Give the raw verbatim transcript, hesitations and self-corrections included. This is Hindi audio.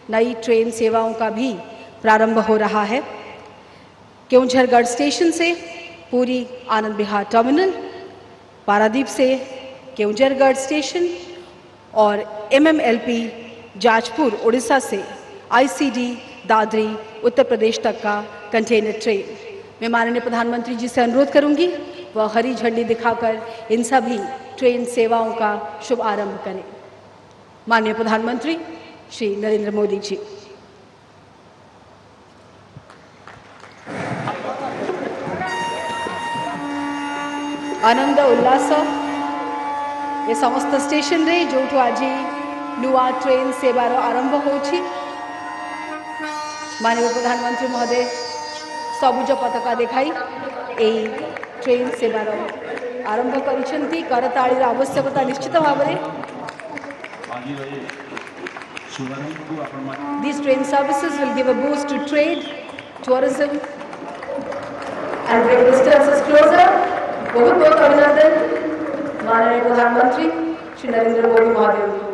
नई ट्रेन सेवाओं का भी प्रारंभ हो रहा है। केवंझरगढ़ स्टेशन से पूरी आनंद विहार टर्मिनल, पारादीप से केवंझरगढ़ स्टेशन और एमएमएलपी जाजपुर उड़ीसा से आईसीडी दादरी उत्तर प्रदेश तक का कंटेनर ट्रेन। मैं माननीय प्रधानमंत्री जी से अनुरोध करूंगी वह हरी झंडी दिखाकर इन सभी ट्रेन सेवाओं का शुभारंभ करें। माननीय प्रधानमंत्री श्री नरेंद्र मोदी जी। आनंद उल्लास ए समस्त स्टेशन रे जो आज नुआ ट्रेन सेवार आरंभ होछि। माननीय प्रधानमंत्री महोदय सबुज पताका देखाई ए ट्रेन सेवार आरंभ करिसेंती। करताळीर आवश्यकता निश्चित भाव में। These train services will give a boost to trade, tourism and bring distances closer. बहुत बहुत अभिनंदन माननीय प्रधानमंत्री श्री नरेंद्र मोदी महोदय।